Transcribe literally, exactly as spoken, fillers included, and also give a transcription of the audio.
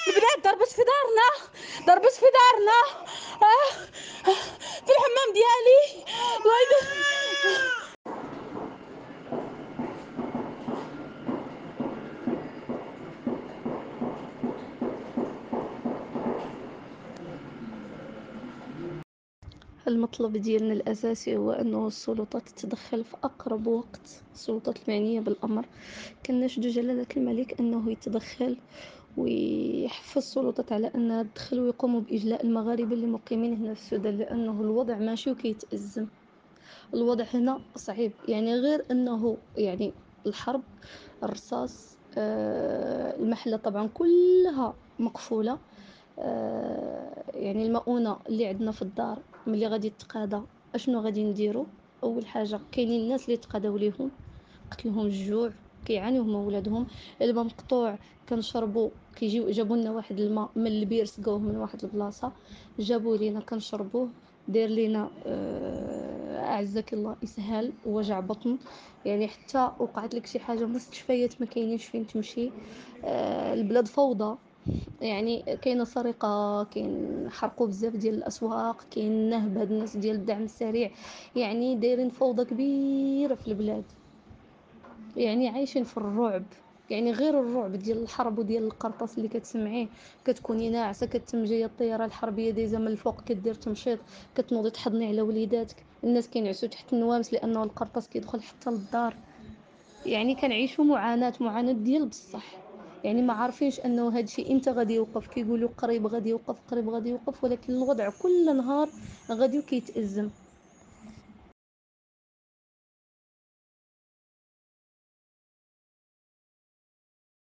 البنات ضربت في دارنا، ضربت في دارنا. آه. آه. في الحمام ديالي. الله يد- المطلب ديالنا الأساسي هو أنه السلطات تتدخل في أقرب وقت، السلطات المعنية بالأمر. كنشدو جلالة الملك أنه يتدخل ويحفز السلطات على أنها تدخل ويقوموا بإجلاء المغاربة اللي مقيمين هنا في السودان، لأنه الوضع ماشي وكيتأزم. الوضع هنا صعيب، يعني غير أنه يعني الحرب، الرصاص، آه، المحلة طبعا كلها مقفولة. آه، يعني المؤونة اللي عندنا في الدار ملي غادي تقادى اشنو غادي نديرو؟ اول حاجه كاينين الناس اللي تقاداو ليهم، قتلهم الجوع، كيعانيو هما ولادهم. الماء مقطوع، كنشربوا، كيجيو جابوا لنا واحد الماء من البير، سقوه من واحد البلاصه جابوا لينا كنشربوه، داير لينا آه، اعزك الله يسهل وجع بطن. يعني حتى وقعت لك شي حاجه مستشفيات ما كاينينش فين تمشي. آه، البلاد فوضى، يعني كاينه سرقه، كاين حرقوا بزاف ديال الاسواق، كاين نهب هاد الناس ديال الدعم السريع، يعني دايرين فوضى كبيره في البلاد، يعني عايشين في الرعب. يعني غير الرعب ديال الحرب وديال القرطاس اللي كتسمعيه، كتكوني ناعسه كتم جايه الطياره الحربيه دايزه من الفوق كدير تمشيط، كتنوضي تحضني على وليداتك، الناس كينعسوا تحت النوامس لانه القرطاس كيدخل حتى للدار. يعني كنعيشوا معاناة، معاناة ديال بصح. يعني ما عارفينش انه هذا الشيء امتى غادي يوقف، كيقولوا قريب غادي يوقف، قريب غادي يوقف، ولكن الوضع كل نهار غادي وكيتأزم.